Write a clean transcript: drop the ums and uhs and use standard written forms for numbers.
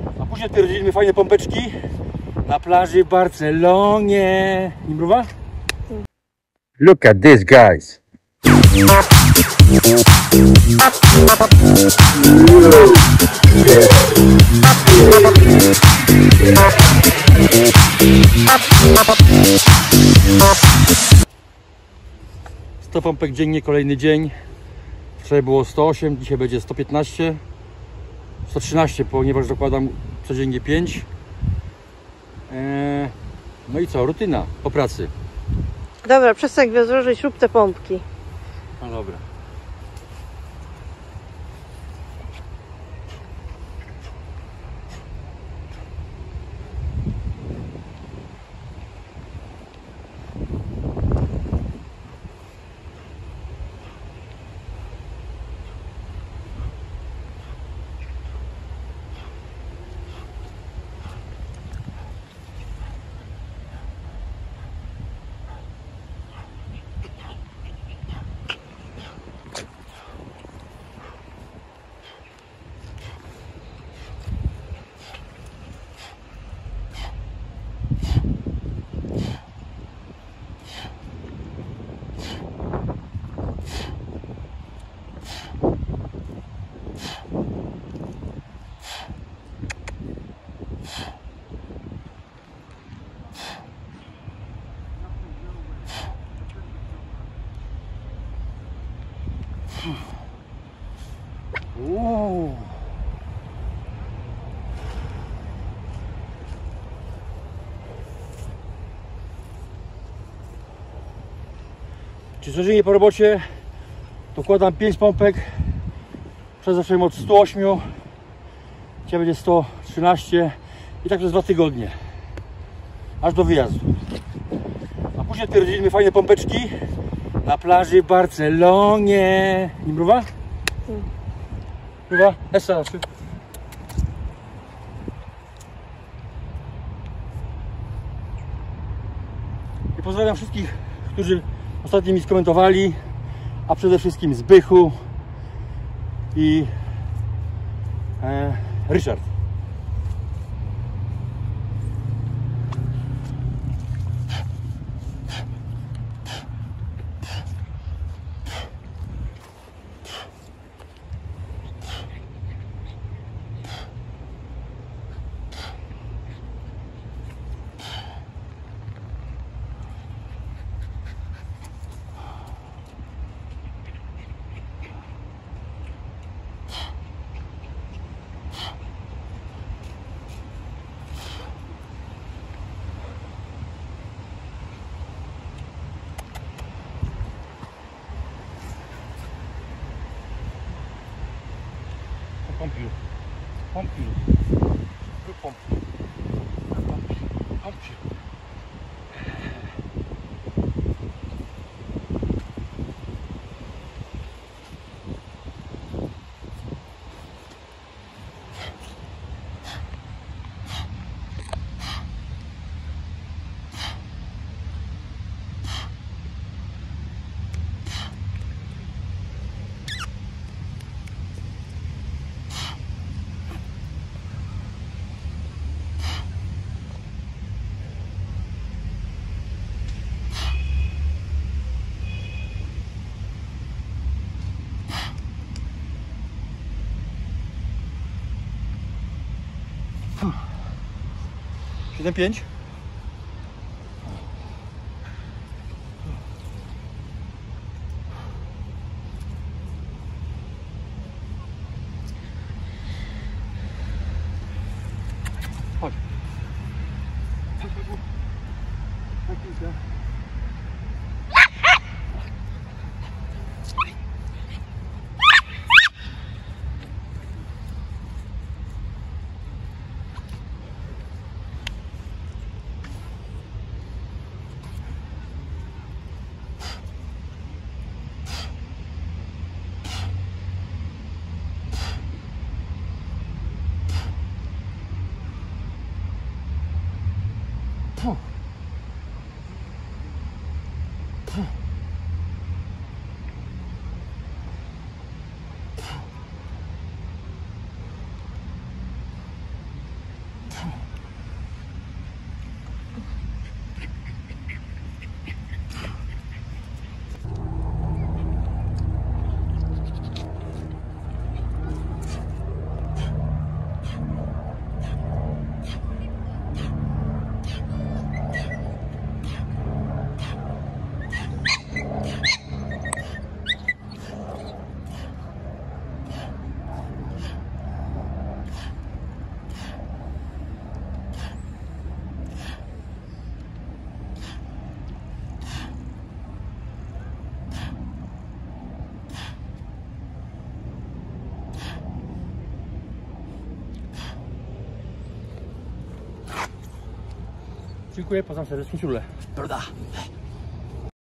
A później odpierdziliśmy fajne pompeczki na plaży w Barcelonie. Imbruwa? Look at this, guys. Sto pompek dziennie, kolejny dzień. Wczoraj było 108, dzisiaj będzie 115, 113, ponieważ dokładam codziennie 5. No i co, rutyna po pracy. Dobra, przestań rozłożyć, rób te pompki. No dobra. Czy codziennie po robocie dokładam 5 pompek, zacząłem od 108, dzisiaj będzie 113 i tak przez 2 tygodnie, aż do wyjazdu. A później odpierdziliśmy fajne pompeczki na plaży w Barcelonie. Imbruwa? Imbruwa? Essa. I pozdrawiam wszystkich, którzy ostatnio mi skomentowali, a przede wszystkim Zbychu i Ryszard. Pompiu, pompiu, pompiu, pompiu. Siedem, 5. Chodź. Dziękuję, pozdrawiam serdecznie, ciule. Broda.